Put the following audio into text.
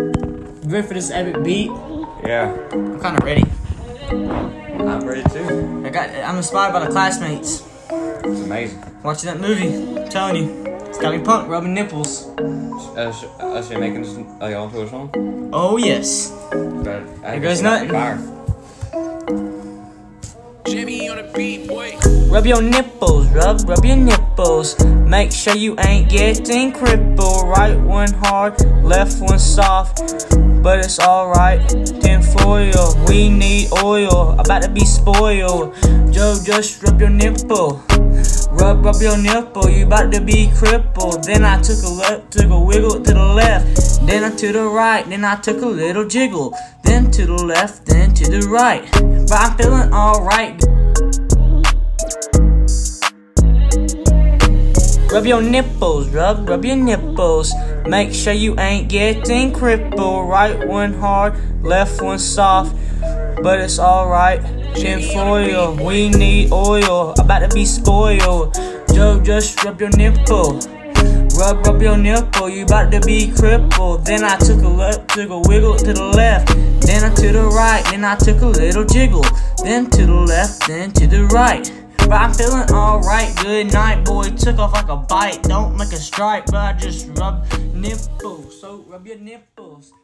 You ready for this epic beat? Yeah, I'm kind of ready. I'm ready too. I'm inspired by the Classmates. It's amazing. Watching that movie, I'm telling you, it's got me pumped, rubbing nipples. Als je mee kunt antwoorden song. Oh yes. There goes nothing. Jimmy on the beat, boy. Rub your nipples, rub your nipples. Make sure you ain't getting crippled. Right one hard, left one soft. But it's alright. Tin foil, we need oil. About to be spoiled. Joe, just rub your nipple. Rub your nipple. You about to be crippled. Then I took a wiggle to the left. Then I to the right. Then I took a little jiggle. Then to the left. Then to the right. But I'm feeling alright. Rub your nipples, rub your nipples. Make sure you ain't getting crippled. Right one hard, left one soft. But it's alright. Tin foil, we need oil. About to be spoiled. Joe, just rub your nipple. Rub your nipple. You about to be crippled. Then I took a wiggle to the left. Then I to the right. Then I took a little jiggle. Then to the left. Then to the right. But I'm feeling alright. Good night, boy. Took off like a bite. Don't make a strike, but I just rub nipples. So rub your nipples.